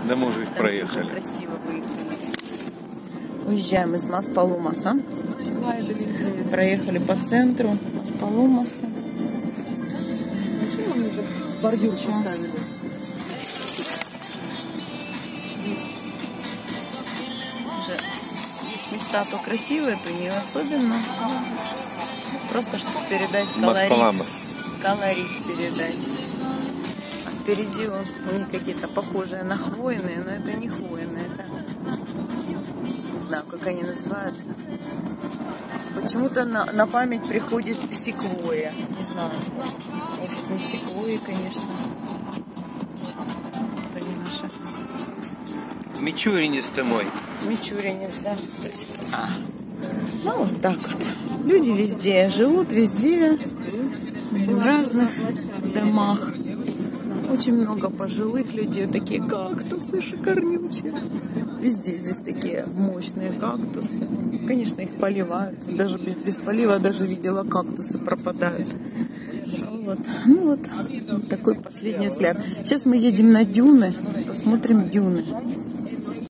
Да мы уже их проехали. Красиво выехали. Уезжаем из Мас-Паломаса. Проехали по центру Мас-Паломаса. Почему они же бордюр поставили? Есть места то красивые, то не особенно. Просто чтобы передать Мас-Паламас. колорит передать. А впереди у них какие-то похожие на хвойные, но это не хвойные. Это... Не знаю, как они называются. Почему-то на память приходит секвойя. Не знаю. Может, не секвойи, конечно. Это не наша. Мичуринец ты мой. Мичуринец, да. Ну, вот так вот. Люди везде живут, везде, в разных домах. Очень много пожилых людей, такие кактусы шикарнючие. Везде здесь такие мощные кактусы. Конечно, их поливают. Даже без полива даже видела, кактусы пропадают. Вот. Ну вот такой последний взгляд. Сейчас мы едем на дюны, посмотрим дюны.